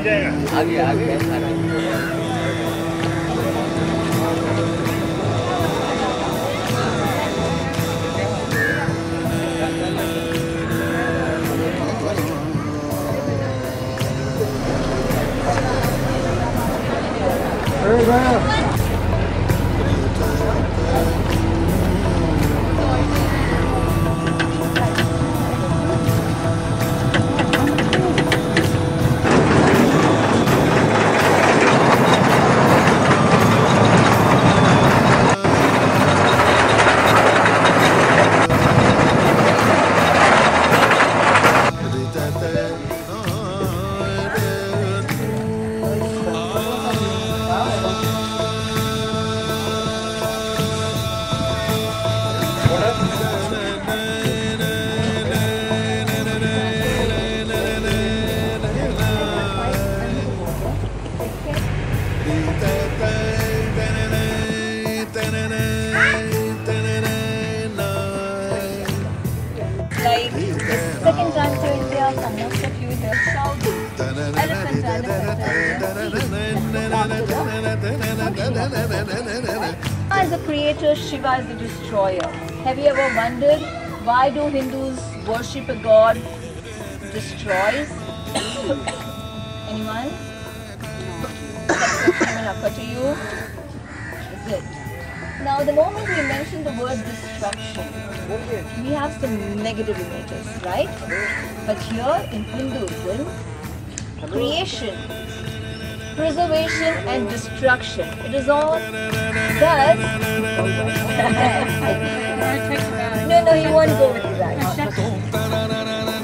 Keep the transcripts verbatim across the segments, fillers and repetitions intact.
आगे आगे सारा Like second time to India, for most of you they shout elephant, elephant. As a creator, Shiva is the destroyer. Have you ever wondered why do Hindus worship a god who destroys? Anyone? That's coming up to you. Is it? Now, the moment we mention the word destruction, we have some negative images, right? But here in Hinduism, creation, preservation and destruction, it is all thus. No, no, he won't go with that.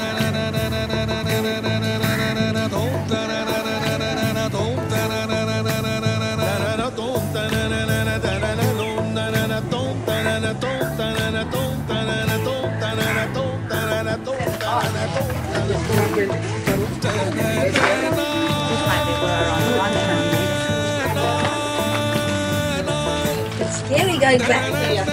Here we go back here.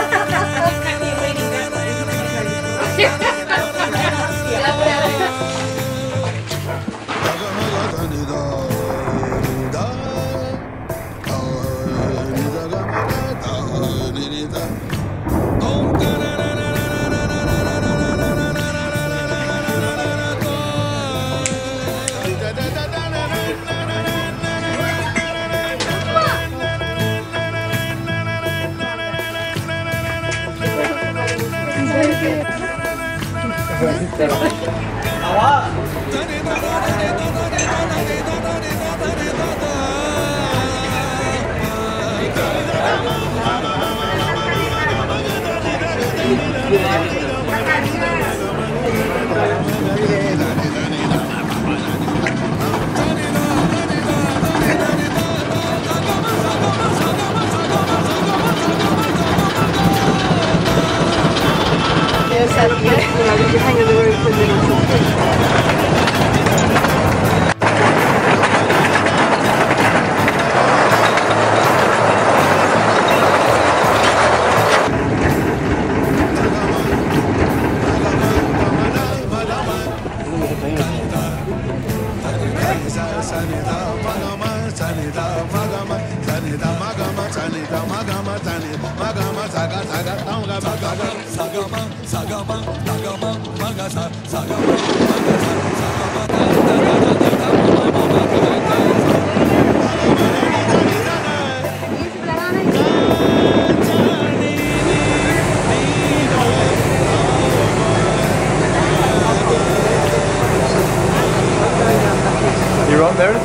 You're on there?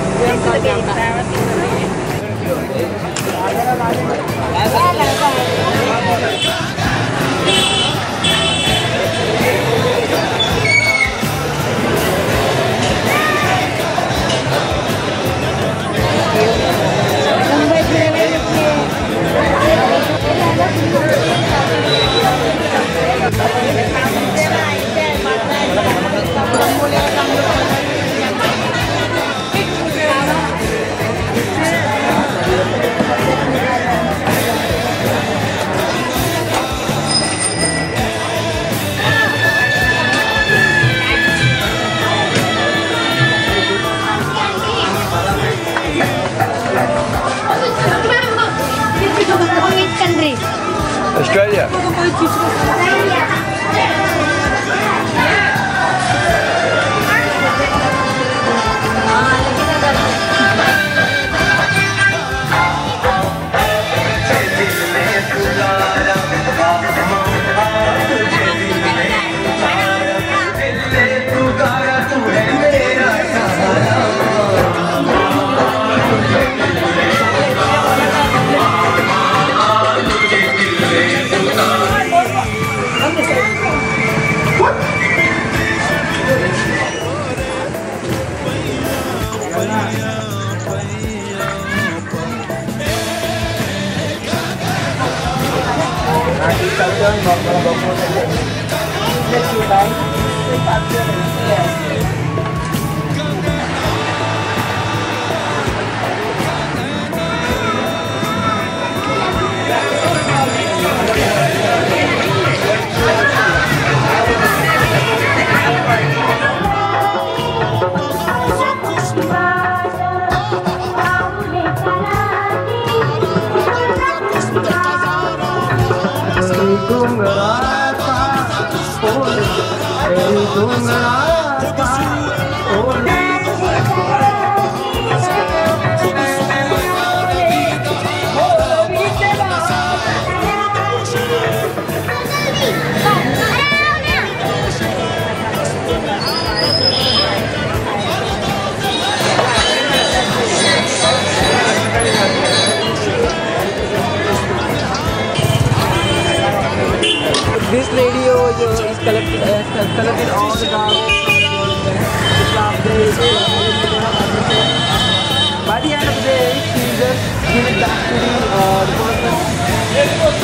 Let's see, right? Yes. This lady over here is collected, uh, collected all the garbage. By the end of the day, she just give it back to the, uh, the person.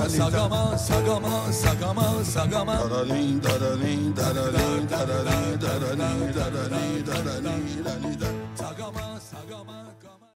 sagama, sagama, sagama, sagama. Da-da-dee, da-da-dee, da-da-dee, da-da-dee, da-da-dee, da-da-dee, da-da-dee, da-da-dee, da-da-dee. Sagama, sagama.